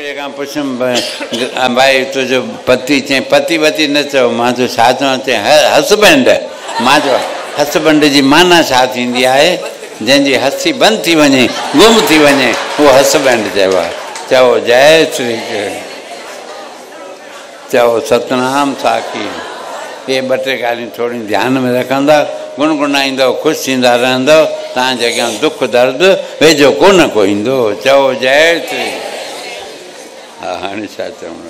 छोकिरे खां पुछियुमि भाई तुंहिंजो पति चई पति वती न चओ मां चयो छा चवां चई हसबैंड मां चयो हसबैंड जी माना छा थींदी आहे जंहिंजी हसी बंदि थी वञे गुम थी वञे उहो हसबैंड चइबो आहे चओ जय श्री चओ सतनाम साखी ये ॿ टे ॻाल्हियूं थोड़ियूं ध्यान में रखंदा गुनगुनाईंदव ख़ुशि थींदा रहंदव तव्हांजे अॻियां दुख दर्द वेझो कोन को ईंदो चओ जय श्री हा हाणे छा चवणो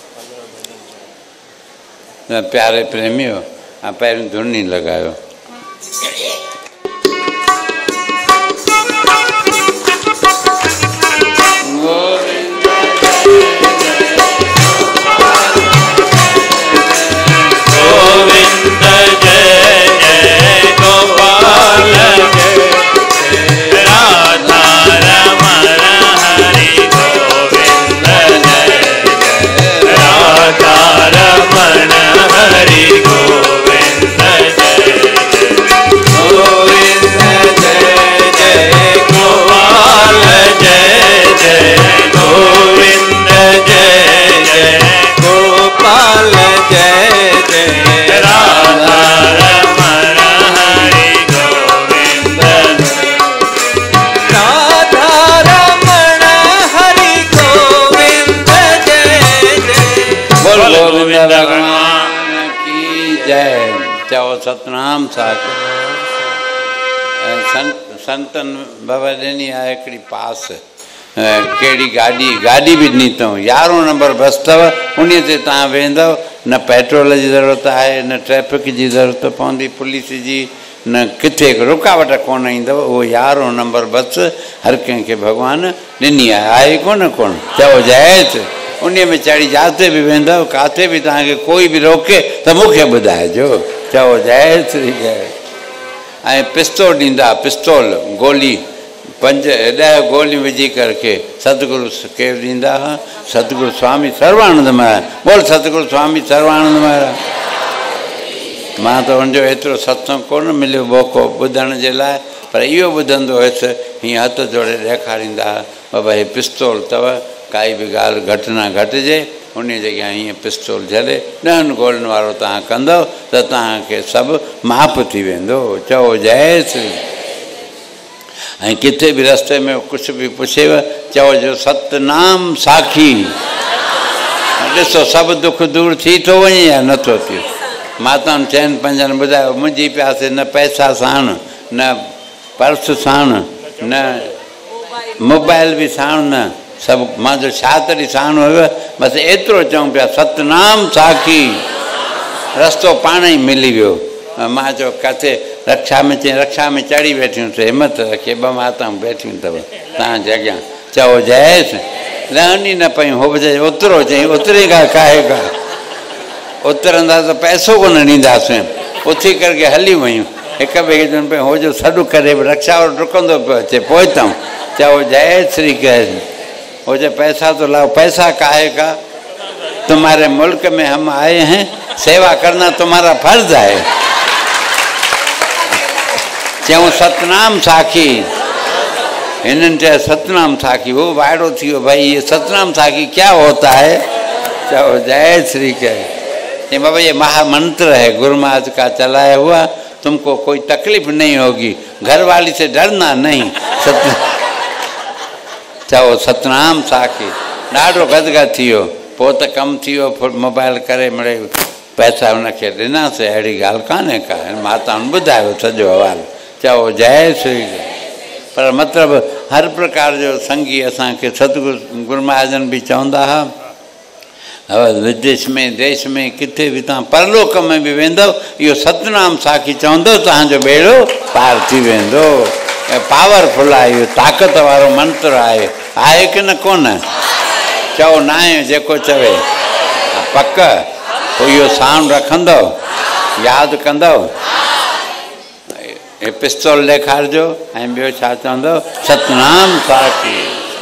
आहे प्यारे प्रेमियो पहिरियों धुन ई लॻायो सतनाम साखी संतन बाबा ॾिनी आहे हिकिड़ी पास कहिड़ी गाॾी बि ॾिनी अथऊं 11 नंबर बस अथव उन ते तव्हां वेंदव न पेट्रोल जी ज़रूरत आहे न ट्रैफिक जी ज़रूरत पवंदी पुलिस जी न किथे रुकावट कोन ईंदव उहो 11 नंबर बस हर कंहिंखे भॻवानु ॾिनी आहे कोन चओ जय उन में चढ़ी जाते बि वेंदव किथे बि तव्हांखे कोई बि रोके त मूंखे ॿुधाइजो चओ जय श्री जय ऐं पिस्तौल ॾींदा पिस्तौल गोली 5-10 गोलियूं विझी करके सतगुरु केरु ॾींदा हुआ सतगुरु स्वामी सर्वानंद महाराज बोल सतगुरु स्वामी सर्वानंद महाराज मां त हुनजो एतिरो सत्संग कोन मिलियो मौक़ो ॿुधण जे लाइ पर इहो ॿुधंदो हुयसि हीअं हथ जोड़े ॾेखारींदा हुआ बाबा हीअ पिस्तौल अथव काई बि ॻाल्हि घटना घटिजे उन जॻह हीअं पिस्तौल झले 10 गोलियुनि वारो तव्हां कंदव त तव्हांखे सभु माफ़ थी वेंदो चओ जय श्री ऐं किथे बि रस्ते में कुझु बि पुछेव चओ जो सतनाम साखी ॾिसो सभु दुख दूर थी थो वञे या नथो थिए माताउनि चइनि पंजनि ॿुधायो मुंहिंजी पियासीं न पैसा साण न पर्स साण न मोबाइल बि साण न सभु मुंहिंजो छा तरी साण हुयो बसि एतिरो चऊं पिया सतनाम साखी रस्तो पाण ई मिली वियो मां चयो किथे रक्षा में चई रक्षा में चढ़ी वेठियूं हिमत रखी 2 माताऊं वेठियूं अथव तव्हांजे अॻियां चओ जय रहनि ई न पियूं हो बि उतरो चई उतरी खां काहे का उतरंदा त पैसो कोन ॾींदासीं उथी करके हली वयूं हिक ॿिए खे चवनि पियूं हो जो सॾु करे बि रक्षा वारो डुकंदो पियो अचे पहुतऊं चओ जय श्री कृष्ण हो जो पैसा तो लाओ पैसा काहे का तुम्हारे मुल्क में हम आए हैं सेवा करना तुम्हारा फर्ज है चऊं सतनाम साखी इन्हनि चयो सतनाम साखी वो वायड़ो थी वियो भाई ये सतनाम साखी क्या होता है चओ जय श्री कृष्ण बाबा ये महामंत्र है गुरु महाराज का चलाया हुआ तुमको कोई तकलीफ नहीं होगी घरवाली से डरना नहीं चओ सतनाम साखी ॾाढो गदगद थी वियो पोइ त कमु थी वियो मोबाइल करे मिड़े पैसा हुनखे ॾिनासीं अहिड़ी ॻाल्हि कान्हे का माताउनि ॿुधायो सॼो अहवालु चओ जय श्री पर मतिलबु हर प्रकार जो संगी असांखे सतगुरु गुरु महाजन बि चवंदा हुआ विदेश में देश में किथे बि तव्हां परलोक में बि वेंदव इहो सतनाम साखी चवंदो तव्हांजो बेड़ो पार थी वेंदो पावरफुल आहे इहो ताक़त वारो मंत्र आहे की न कोन चओ न आहे जेको चवे पक पोइ इहो साउंड रखंदव यादि कंदव हे पिस्तौल ॾेखारिजो ऐं ॿियो छा चवंदव सतनाम साखी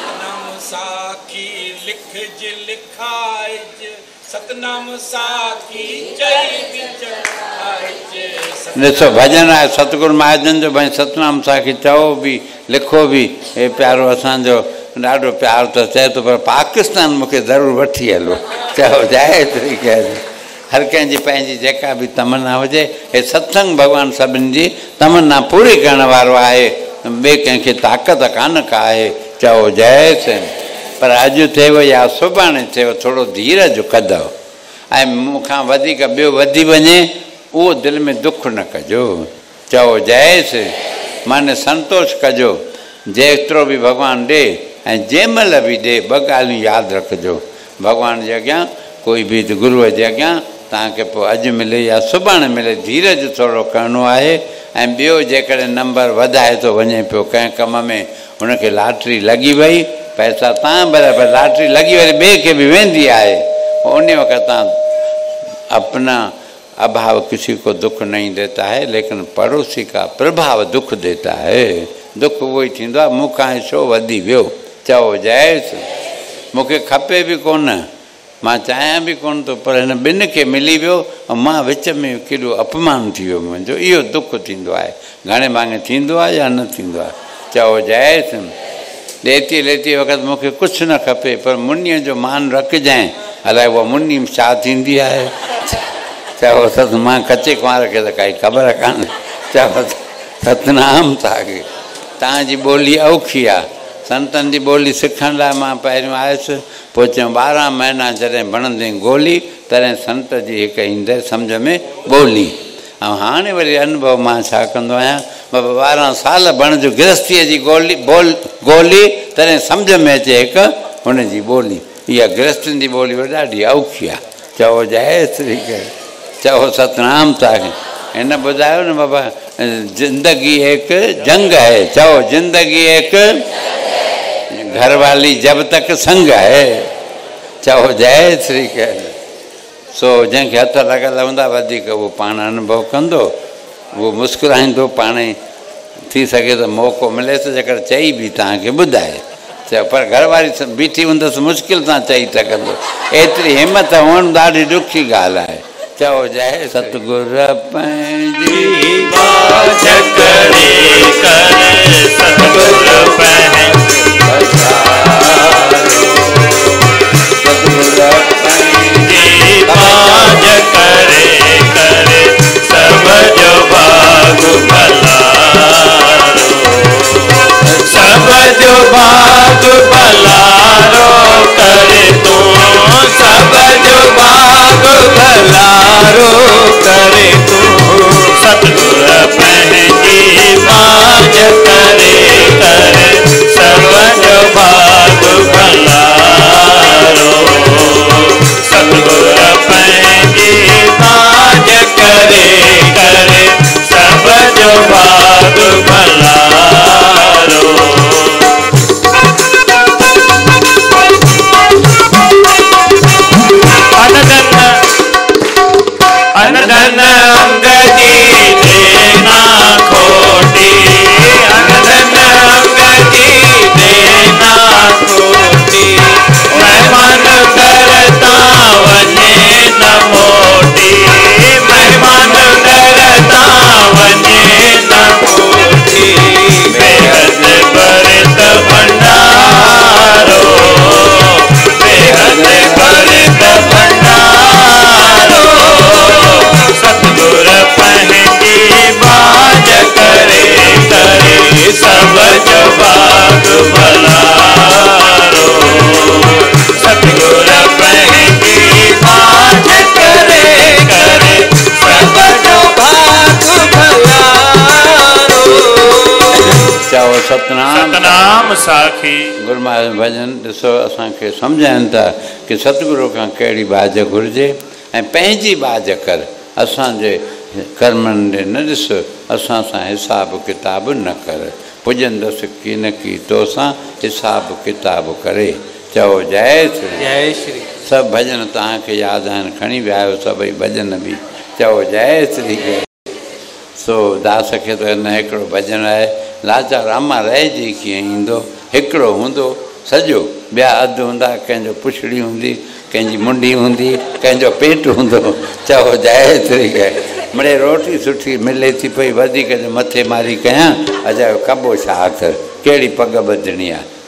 ॾिसो भॼन आहे सतगुरु महाजन जो भाई सतनाम साखी चओ बि लिखो बि हे प्यारो असांजो ॾाढो प्यार त चए थो पर पाकिस्तान मूंखे ज़रूरु वठी हलो। चयो जाए तरीक़े हर कंहिंजी पंहिंजी जेका बि तमन्ना हुजे, हे सत्संग भॻवानु सभिनी जी तमन्ना पूरी करण वारो आहे, ॿिए कंहिंखे ताक़त कान का आहे। चओ जय सिंह। पर अॼु थिएव या सुभाणे थिएव, थोरो धीरज कदो ऐं मूंखां वधीक ॿियो वधी वञे उहो दिलि में दुख न कजो। चओ जय सिंह। माने संतोष कजो, जेतिरो बि भॻवानु ॾे ऐं जंहिं महिल बि ॾे ॿ ॻाल्हियूं यादि रखिजो। भॻवान जे अॻियां कोई बि गुरूअ जे अॻियां तव्हांखे पोइ अॼु मिले या सुभाणे मिले, धीरज थोरो करिणो आहे। ऐं ॿियो जेकॾहिं नंबर वधाए थो वञे पियो कंहिं कम में, हुनखे लॉटरी लॻी वई, पैसा तव्हां बराबरि लॉटरी लॻी वरी ॿिए खे बि वेंदी आहे, उन वक़्तु तव्हां अपना अभाव किसी को दुख नहीं देता है, लेकिन पड़ोसी का प्रभाव दुख देता है। दुख उहो ई थींदो आहे, मूंखां छो वधी वियो। चओ जय मूंखे खपे बि कोन, मां चाहियां बि कोन थो, पर हिन ॿिनि खे मिली वियो ऐं मां विच में केॾो अपमान थी वियो मुंहिंजो, इहो दुख थींदो आहे। घणे भाङे थींदो आहे या न थींदो आहे। चओ जय सिंह। लेती लेती वक़्तु मूंखे कुझु न खपे, पर मुनीअ जो मान रखजांइ, अलाए उहा मुनी छा थींदी आहे। चओ सत, मां कचे कुंवार खे त काई ख़बर कान्हे। चओ सतनाम साखी। तव्हांजी ॿोली औखी आहे, संतनि जी ॿोली सिखण लाइ मां पहिरियों आयुसि, पोइ चयो 12 महीना जॾहिं बणंदे गोली, तॾहिं संत जी हिकु ईंदे सम्झ में ॿोली। ऐं हाणे वरी अनुभव मां छा कंदो आहियां, 12 साल बणिजो गृहस्थीअ जी गोली, तॾहिं सम्झ में अचे हिकु हुनजी ॿोली। इहा गृहस्थनि जी ॿोली वरी ॾाढी औखी आहे। चओ जय श्री कृष्ण। चओ सतनाम साखी। हिन ॿुधायो न बाबा, ज़िंदगी एक जंग है। चओ ज़िंदगी एक घरवाली जब तक संग है। चओ जय श्री कृष्ण। सो जंहिंखे हथ लॻल हूंदा वधीक उहो पाण अनुभव कंदो, उहो मुस्कुराईंदो, पाण ई थी सघे त मौक़ो मिले त जेकर चई बि तव्हांखे ॿुधाए। चओ पर घरवारी बीठी हूंदसि मुश्किल सां चई सघंदो, एतिरी हिमत हुअणु ॾाढी ॾुखी ॻाल्हि आहे। चओ जय सतगुर पंहिंजी बाझ करे करे सतगुर पंहिंजी सतगुर पंहिंजी बाझ करे करे सब जो भाग भलारो, सब जो भाग भलारो करे तू, सब जो भाग भलारो करे तू। सतगुर पंहिंजी बाझ करे करे सब जो भाग भलारो, सतगुर पंहिंजी बाझ करे करे सब जो भाग भलारो। अनधन अंगदी देना खोटी, अनधन अंगदी देना खोटी, मेहमान करता वने न मोटी, मेहमान करता वने न मोटी। बेहद भरत भंडारो, बेहद भरत भंडारो, सतगुर पंहिंजी बाझ करे करे सब जो भाग भलारो, सतगुर पंहिंजी बाझ करे करे सब जो भाग भलारो। चओ सतनाम साखी। गुरू महाराज भजन ॾिसो असांखे सम्झाइनि था कि सतगुरू खां कहिड़ी बाझ घुरिजे ऐं पंहिंजी बाझ कर। असांजे कर्मनि ॾे न ॾिस, असां सां हिसाब किताब न कर, पुॼंदसि की न की तोसां हिसाब किताब करे। चओ जय श्री जय श्री। सभु भॼन तव्हांखे यादि आहिनि, खणी विया आहियो सभई भॼन बि। चओ जय श्री। सो दास खे त हिन हिकिड़ो भॼन आहे, लाचार अमा रहिजी कीअं ईंदो, हिकिड़ो हूंदो सॼो, ॿिया अधु हूंदा, कंहिंजो पुछड़ी हूंदी, कंहिंजी मुंडी हूंदी, कंहिंजो पेट हूंदो। चओ जय श्री कृष्ण। मिड़े रोटी सुठी मिले थी पई, वधीक जो मथे मारी कयां, अजायो कबो छा आख़िर, कहिड़ी पग ॿधणी आहे।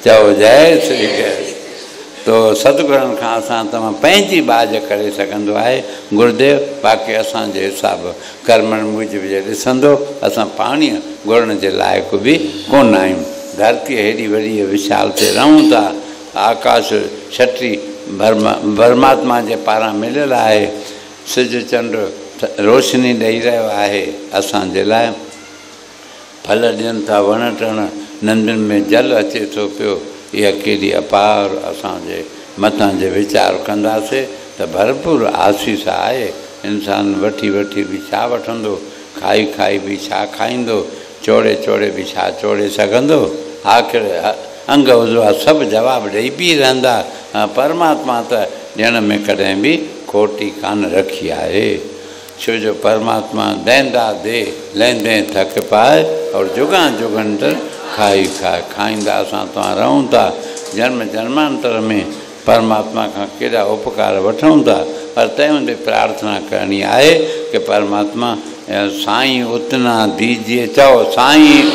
चओ जय श्री कृष्ण। तो सतगुरनि खां असां तव्हां पंहिंजी बाज करे सघंदो आहे गुरुदेव, बाक़ी असांजे हिसाब कर्मनि मूजिबि जे ॾिसंदो असां पाणीअ घुरण जे लाइक़ु बि कोन आहियूं। धरती हेॾी वॾी विशाल ते रहूं था, आकाश छटी परमात्मा जे पारां मिलियलु आहे, सिज चंड रोशनी ॾेई रहियो आहे असांजे लाइ, फल ॾियनि था वण टण, नंदियुनि में जल अचे थो पियो। इहा केॾी अपार असांजे मथां जे वीचार कंदासीं त भरपूर आसीस आहे। इंसानु वठी वठी बि छा वठंदो, खाई खाई बि छा खाईंदो, चोड़े चोड़े बि छा चोड़े सघंदो। आख़िर अंग उज़वा सभु जवाबु ॾेई बि रहंदा। परमात्मा त ॾियण में कॾहिं बि खोटी कान रखी आहे, छो जो परमात्मा दैंदा दे लहंदे थक पाए और जुगां जुगंतर खाई खाईंदा असां तव्हां रहूं था। जन्म जन्मांतर में परमात्मा खां केॾा उपकार वठूं था, पर तंहिं हूंदे प्रार्थना करणी आहे कि परमात्मा साईं उतना दीजिए, चओ साईं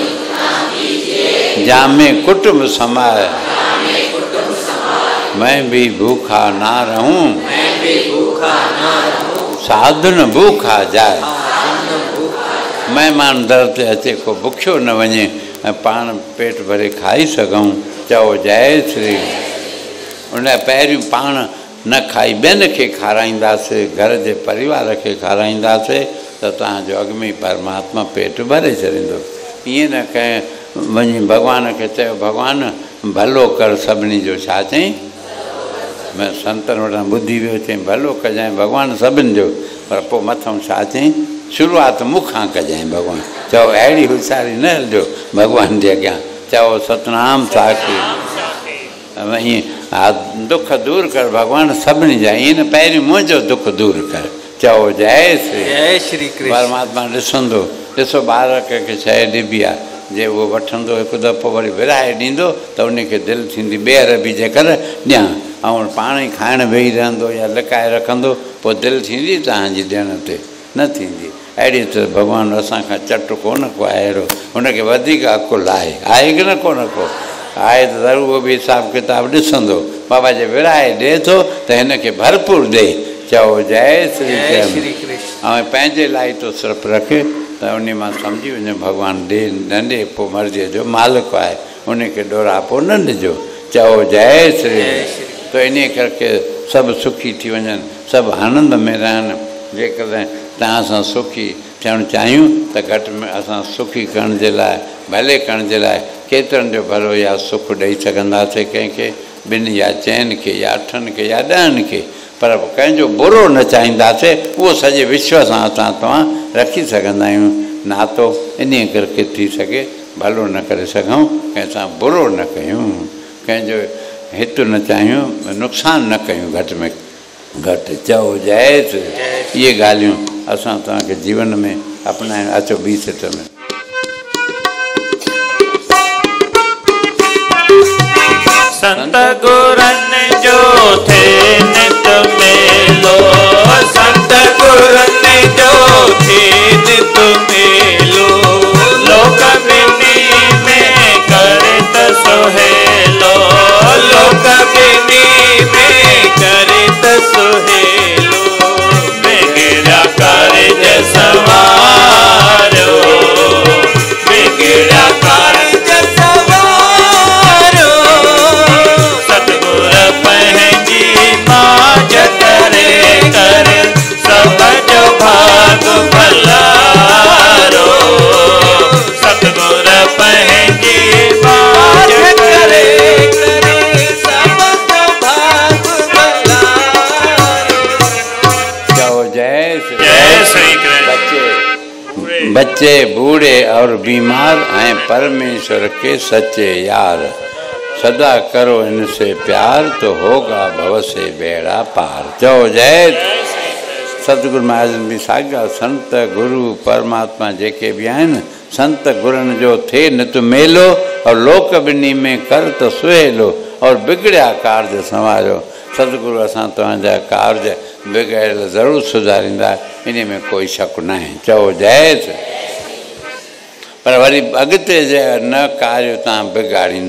जामे कुटुंब समाए, मैं भी भूखा ना रहूं, साधन भूखा जाए। महिमान दर ते अचे को बुखियो न वञे ऐं पाण पेट भरे खाई सघूं। चओ जय श्री। उन पहिरियों पाण न खाई ॿियनि खे खाराईंदासीं, घर जे परिवार खे खाराईंदासीं त तव्हांजो अॻु में परमात्मा पेट भरे छॾींदो। ईअं न कंहिं वञी भॻवान खे चयो भॻवान भलो कर सभिनी जो, छा चई? मैं संतनि वटां ॿुधी वियो, चई भलो कजांइ भॻवान सभिनि जो, पर पोइ मथां छा चई? शुरूआत मूंखां कजांइ भॻवान। चओ अहिड़ी होशियारी न हलिजो भॻवान जे अॻियां। चओ सतनाम साखी। ईअं हा दुख दूर कर भॻवान सभिनी जा, ईअं न पहिरियों मुंहिंजो दुख दूर कर। चओ जय श्री जय श्री कृष्ण। परमात्मा ॾिसंदो, ॾिसो ॿार खे शइ ॾिबी आहे, जे उहो वठंदो हिकु दफ़ो वरी विराए ॾींदो त उनखे दिलि थींदी ॿीहर बि जेकर ॾियां, ऐं पाण ई खाइण वेही रहंदो या लिकाए रखंदो, पोइ दिलि थींदी तव्हांजी ॾियण ते? न थींदी। अहिड़ी तरह भॻवानु असांखां चट कोन को आहे अहिड़ो, हुनखे वधीक अकुलु आहे की न कोन को आहे त ज़रूरु उहो बि हिसाबु किताबु ॾिसंदो। बाबा जे विराए ॾिए थो त हिनखे भरपूर ॾे। चओ जय श्री कृष्ण। ऐं पंहिंजे लाइ तो सिर्फ़ु रखे त उन मां सम्झी वञो भॻवानु ॾे न ॾे पोइ मर्ज़ीअ जो मालिक आहे, उनखे ॾोरापो न ॾिजो। चओ जय श्री। त इन करके सभु सुखी थी वञनि, सभु आनंद में रहनि। जेकॾहिं तव्हां सां सुखी थियणु चाहियूं त घटि में असां सुखी करण जे लाइ, भले करण जे लाइ केतिरनि जो भलो या सुखु ॾेई सघंदासीं कंहिंखे, ॿिनि या चइनि खे या अठनि खे या ॾहनि खे, पर कंहिंजो बुरो न चाहींदासीं। उहो सॼे विश्व सां असां तव्हां रखी सघंदा आहियूं नातो। इन करके थी सघे भलो न करे सघूं, कंहिंसां बुरो न कयूं, कंहिंजो हितु न चाहियूं, नुक़सानु न कयूं घटि में घटि। चओ जय श्री। इहे ॻाल्हियूं असां तव्हांखे जीवन में अपनाइण। अचो ॿी सिट में। संत गुरनि जो थे नित मेलो, संत गुरनि जो थे नित मेलो, लोक बिनी में करत सुहेलो, लोक बिनी में करत सुहेलो, बिगड़ा कारज सवारो, बिगड़ा कारज सवारो, सतगुर पंहिंजी माज करे कर सब जो भाग भलारो, सतगुर पंहिंजी माज करे कर सब जो भाग भलारो। चओ जय श्री। जय श्री कृष्ण। बच्चे बूढ़े और बीमार हैं परमेश्वर के सच्चे यार, सदा करो इनसे प्यार तो होगा भव से बेड़ा पार। चओ जय। सतगुरु महाराज बि साॻिया संत गुरु परमात्मा जेके बि आहिनि, संत गुरनि जो थे नित मेलो और लोक ॿिन्ही में कर त सुहेलो और बिगड़िया कार्ज संवारियो। सतगुरु असां तव्हांजा कार्ज बिगड़ियल ज़रूरु सुधारींदा, इन में कोई शक न आहे। चओ जय। पर वरी अॻिते जे न कार्य तव्हां बिगाड़ींदव,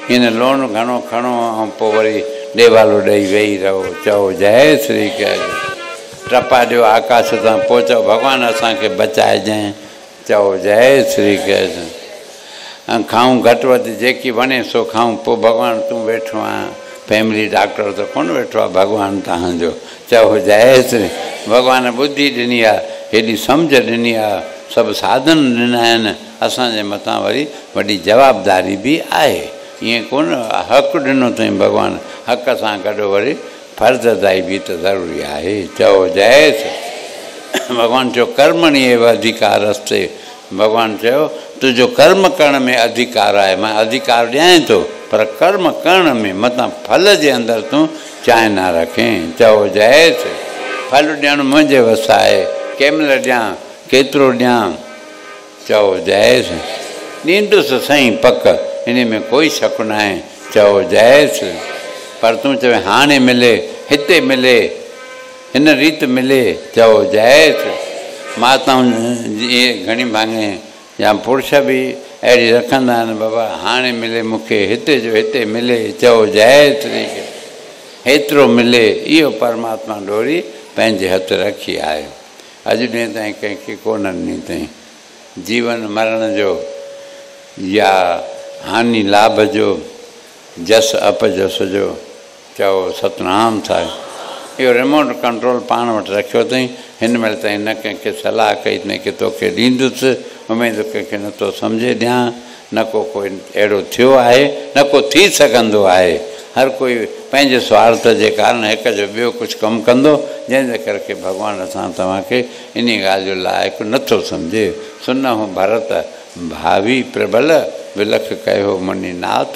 हिन लोन घणो खणो ऐं पोइ वरी ॾेवालो ॾेई वेही रहो। चओ जय श्री कृष्ण। टपा ॾियो आकाश तां, पोइ चओ भॻवानु असांखे बचाइजांइ। चओ जय श्री कृष्ण। ऐं खाऊं घटि वधि जेकी वणे सो खाऊं, पोइ भॻवानु तूं वेठो आहीं, फैमिली डॉक्टर त कोन वेठो आहे भॻवानु तव्हांजो। चओ जय श्री। भॻवानु ॿुधी ॾिनी आहे, हेॾी सम्झ ॾिनी आहे, सभु साधन ॾिना आहिनि, असांजे मथां वरी वॾी जवाबदारी बि आहे। ईअं कोन हक़ु ॾिनो अथई भॻवानु, हक़ सां गॾु वरी फर्ज़दाई बि त ज़रूरी आहे। चओ जय श्री। भॻवानु चयो कर्मणि एव अधिकारस्ते। भॻवानु चयो तुंहिंजो कर्म करण में अधिकार आहे, मां अधिकार ॾियां थो, पर कर्म करण में मतां फल जे अंदरि तूं चांहि न रखें। चओ जय श्री। फल ॾियणु मुंहिंजे वस आहे, कंहिंमहिल ॾियां, केतिरो ॾियां। चओ जय श्री। ॾींदुसि साईं पक, इन में कोई शक न आहे। चओ जय श्री। पर तूं चवे हाणे मिले, हिते मिले, हिन रीति मिले। चओ जय श्री। माताऊं इहे घणी भाङे या पुरुष बि अहिड़ी रखंदा आहिनि, बाबा हाणे मिले मूंखे, हिते जो हिते मिले। चओ जय श्री। हेतिरो मिले, इहो परमात्मा ॾोरी पंहिंजे हथु रखी आहे। अॼु ॾींहं ताईं कंहिंखे कोन ॾिनी अथई। जीवन मरण जो या हानि लाभ जो, जस अपजस जो। चओ सतनाम साहिब। इहो रिमोट कंट्रोल पाण वटि रखियो अथई। हिन महिल ताईं न कंहिंखे सलाह कई न की तोखे ॾींदुसि, उमेदु कंहिंखे नथो सम्झे ॾियां, न को कोई अहिड़ो थियो आहे, न को थी सघंदो आहे। हर कोई पंहिंजे स्वार्थ जे कारण हिक जो ॿियो कुझु कमु कंदो, जंहिंजे करे भॻवानु असां तव्हांखे इन ॻाल्हि जो लाइक़ु नथो सम्झे। सुनहु भरत भावी प्रबल, विलख कयो मणिनाथ।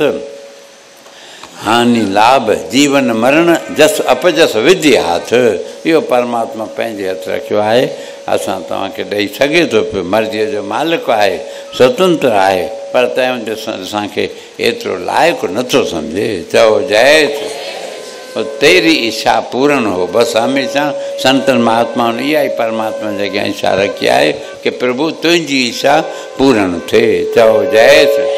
हानि लाभ जीवन मरण, जस अपजस विधि हाथ। इहो परमात्मा पंहिंजे हथु रखियो आहे। असां तव्हांखे ॾेई सघे थो पियो, मर्ज़ीअ जो मालिक आहे, स्वतंत्र आहे, पर तंहिं हूंदे असांखे एतिरो लाइक़ु नथो सम्झे। चओ जय श्री। तेरी इच्छा पूर्ण हो। बसि हमेशह संतनि महात्माउनि इहा ई परमात्मा जे अॻियां इच्छा रखी आहे की प्रभु तुंहिंजी इच्छा पूर्ण थिए। चओ जय श्री।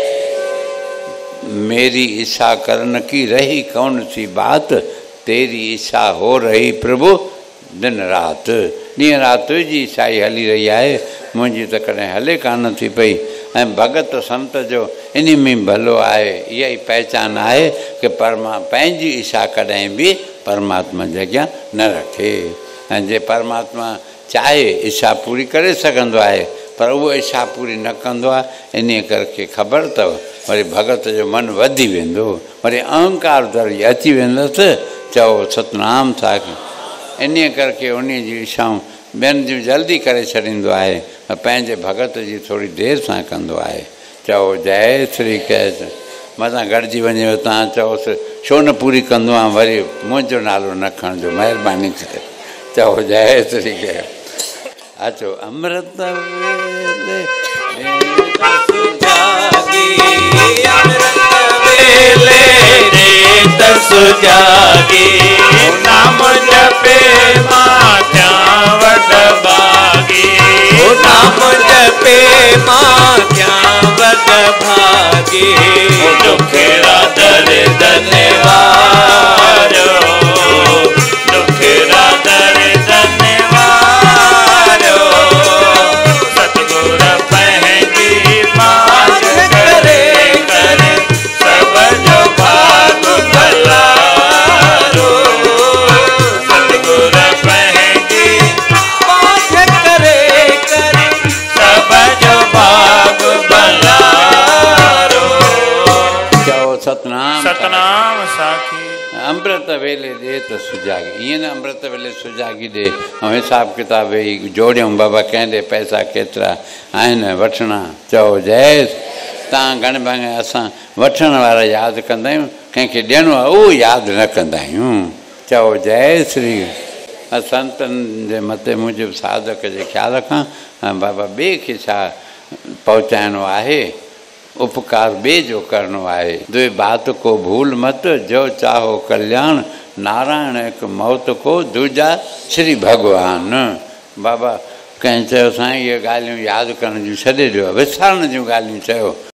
मेरी इच्छा करन की रही कौन सी बात, तेरी इच्छा हो रही प्रभु दिन रात। ॾींहुं राति तुंहिंजी इच्छा ई हली रही आहे, मुंहिंजी त कॾहिं हले कान थी पई। ऐं भगत संत जो इन में भलो आहे, इहा ई पहचान आहे की पंहिंजी इच्छा कॾहिं बि परमात्मा जे अॻियां न रखे। ऐं जे परमात्मा चाहे इच्छा पूरी करे सघंदो आहे, पर उहा इच्छा पूरी न कंदो आहे। इन करे ख़बर अथव, वरी भगत जो मन वधी वेंदो, वरी अहंकार दरी अची वेंदसि। चओ सतनाम साहिब। इन करे उन जी इच्छाऊं ॿियनि जूं जल्दी करे छॾींदो आहे, पंहिंजे भगत जी थोरी देरि सां कंदो आहे। चओ जय श्री कृष्ण। मथां गॾिजी वञे तव्हां चओसि छो न पूरी कंदो आहियां, वरी मुंहिंजो नालो न खणिजो, महिरबानी करे। चओ जय श्री कृष्ण। अचो अमृत वेले सुजागी, नाम जपे मात्या वड भागी। नाम जपे मात्या वड भागी। दुखेरा दर धन्यवारो, दुखेरा दर धन्यवारो। सतगुर पंहिंजी बात करे करे, सब जो भाग भलारो। सतगुर पंहिंजी बात करे करे, सब जो भाग भलारो। चओ सतनाम सतनाम साखी। अमृत वेले ॾे त सुजागी। ईअं न अमृत वेले सुजागी ॾे ऐं हिसाब किताब वेही जोड़ियूं, बाबा कंहिं ॾे पैसा केतिरा आहिनि वठणा। चओ जय। तव्हां घणे भाङे असां वठण वारा यादि कंदा आहियूं, कंहिंखे ॾियणो आहे उहो यादि न कंदा आहियूं। चओ जय श्री। संतनि जे मथे मूजिबि साधक जे ख़्याल खां बाबा ॿिए खे छा पहुचाइणो आहे, उपकार ॿिए जो करिणो आहे। दुई बात को भूल मत, जो चाहो कल्याण, नारायण हिकु मौत को, दूजा श्री भॻवान। बाबा कंहिं चयो साईं इहे ॻाल्हियूं यादि करण जूं छॾे ॾियो, विसारण जूं ॻाल्हियूं चयो।